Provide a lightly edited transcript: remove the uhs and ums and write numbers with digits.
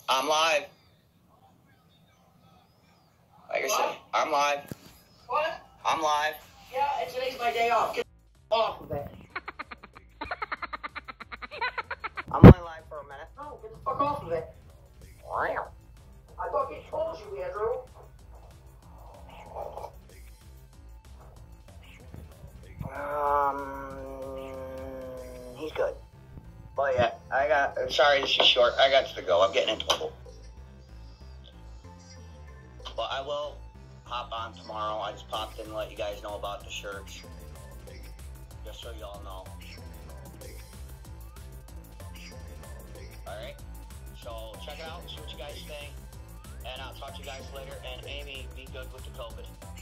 I'm live. Like I said, I'm live. What? I'm live. Yeah, and today's my day off. Get off of it. I'm only live for a minute. No, get the fuck off of it. Wow. I fucking told you, Andrew. He's good. But yeah, sorry this is short. I got to go. I'm getting in trouble. But I will hop on tomorrow. I just popped in to let you guys know about the shirts. Just so y'all know. Alright? So check it out, see what you guys think. And I'll talk to you guys later. And Amy, be good with the COVID.